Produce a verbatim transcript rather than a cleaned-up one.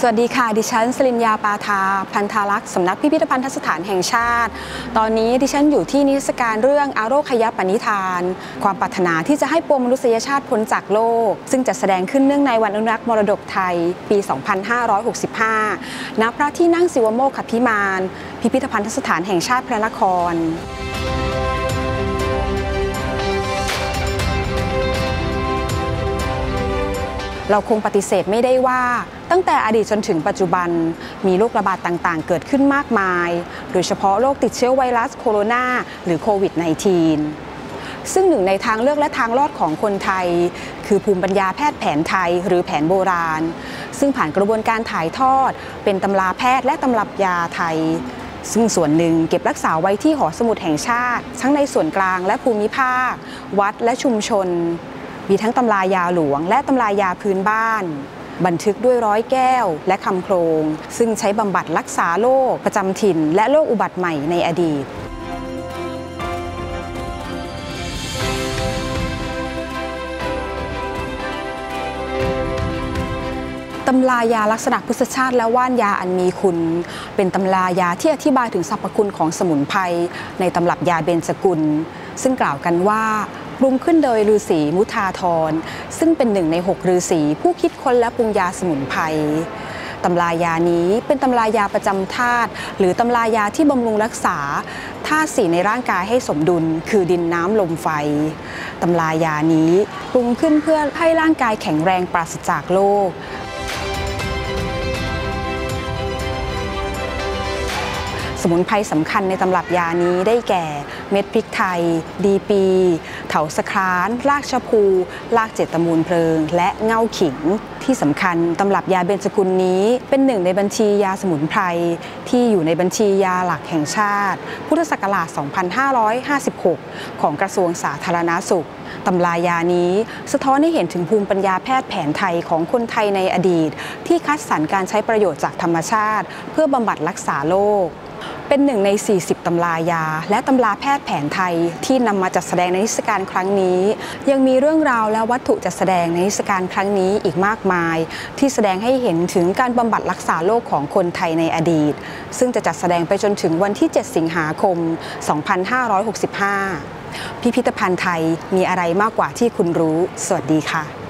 สวัสดีค่ะดิฉันสริญญาปาทาพันธารักษ์สำนักพิพิธภัณฑสถานแห่งชาติตอนนี้ดิฉันอยู่ที่นิทรรศการเรื่องอาโรคยปณิธานความปรารถนาที่จะให้ปวงมนุษยชาติพ้นจากโลกซึ่งจะแสดงขึ้นเนื่องในวันอนุรักษ์มรดกไทยปี สองพันห้าร้อยหกสิบห้า ณ พระที่นั่งศิวโมกขพิมานพิพิธภัณฑสถานแห่งชาติพระนครเราคงปฏิเสธไม่ได้ว่าตั้งแต่อดีตจนถึงปัจจุบันมีโรคระบาดต่างๆเกิดขึ้นมากมายโดยเฉพาะโรคติดเชื้อไวรัสโคโรนาหรือโควิด สิบเก้า ซึ่งหนึ่งในทางเลือกและทางรอดของคนไทยคือภูมิปัญญาแพทย์แผนไทยหรือแผนโบราณซึ่งผ่านกระบวนการถ่ายทอดเป็นตำราแพทย์และตำรับยาไทยซึ่งส่วนหนึ่งเก็บรักษาไว้ที่หอสมุดแห่งชาติทั้งในส่วนกลางและภูมิภาควัดและชุมชนมีทั้งตำรายาหลวงและตำรายาพื้นบ้านบันทึกด้วยร้อยแก้วและคำโครงซึ่งใช้บำบัดรักษาโรคประจำถิ่นและโรคอุบัติใหม่ในอดีตตำรายาลักษณะพฤกษชาติและว่านยาอันมีคุณเป็นตำรายาที่อธิบายถึงสรรพคุณของสมุนไพรในตำรับยาเบญจกุลซึ่งกล่าวกันว่าปรุงขึ้นโดยฤาษีมุทาธรซึ่งเป็นหนึ่งในหกฤาษีผู้คิดค้นและปรุงยาสมุนไพรตำรายานี้เป็นตำรายาประจำธาตุหรือตำรายาที่บำรุงรักษาธาตุสี่ในร่างกายให้สมดุลคือดินน้ำลมไฟตำรายานี้ปรุงขึ้นเพื่อให้ร่างกายแข็งแรงปราศจากโรคสมุนไพรสำคัญในตำรับยานี้ได้แก่เม็ดพริกไทยดีปีเถาสะคร้านรากชะพูรากเจตมูลเพลิงและเง่าขิงที่สำคัญตำรับยาเบญจกุลนี้เป็นหนึ่งในบัญชียาสมุนไพรที่อยู่ในบัญชียาหลักแห่งชาติพุทธศักราช สองพันห้าร้อยห้าสิบหก ของกระทรวงสาธารณสุขตำรายานี้สะท้อนให้เห็นถึงภูมิปัญญาแพทย์แผนไทยของคนไทยในอดีตที่คัดสรรการใช้ประโยชน์จากธรรมชาติเพื่อบำบัดรักษาโรคเป็นหนึ่งในสี่สิบตำรายาและตำราแพทย์แผนไทยที่นำมาจัดแสดงในนิทรรศการครั้งนี้ยังมีเรื่องราวและวัตถุจัดแสดงในนิทรรศการครั้งนี้อีกมากมายที่แสดงให้เห็นถึงการบำบัดรักษาโรคของคนไทยในอดีตซึ่งจะจัดแสดงไปจนถึงวันที่เจ็ดสิงหาคม สองพันห้าร้อยหกสิบห้า พิพิธภัณฑ์ไทยมีอะไรมากกว่าที่คุณรู้สวัสดีค่ะ